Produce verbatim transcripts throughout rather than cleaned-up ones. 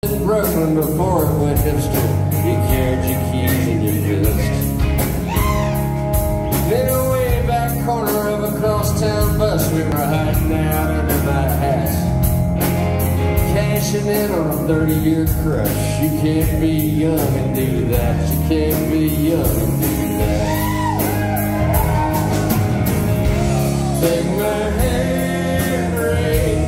In Brooklyn before it went hipster, you carried your keys in your fist. In a way back corner of a crosstown bus, we were hiding out under my hat, cashing in on a thirty-year crush. You can't be young and do that. You can't be young and do that. Take my hand, Ray.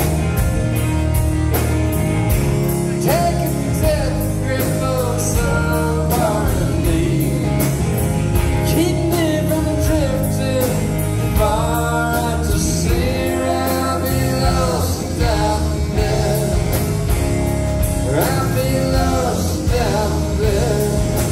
Take a death grip on some part of me. Keep me from drifting far out to sea. I'll be lost out there. I'll be lost out there.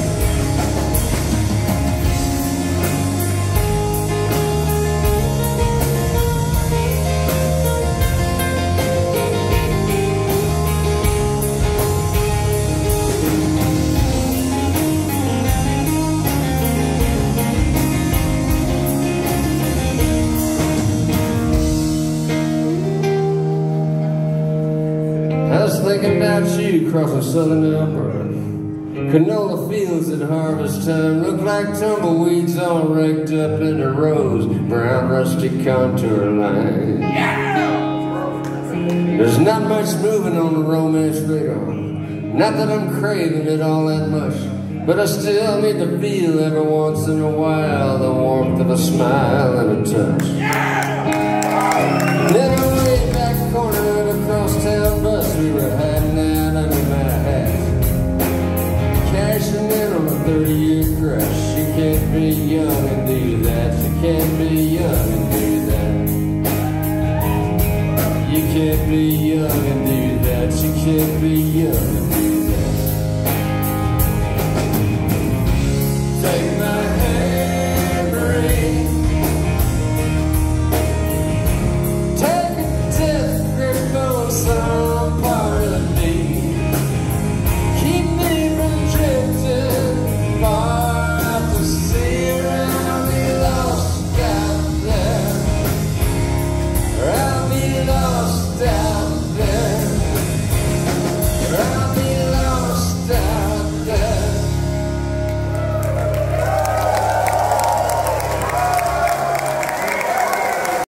I was thinking about you crossing southern Alberta. Canola fields at harvest time look like tumbleweeds all raked up into rows, brown rusty contour lines. There's not much moving on the romance radar. Not that I'm craving it all that much, but I still need to feel every once in a while the warmth of a smile and a touch. Then a way back corner of a crosstown bus, we were hiding out under my hat, cashing in on a thirty-year crush. You can't be young and do that. You can't be young and do that. You can't be young and do that. You can't be young and do that.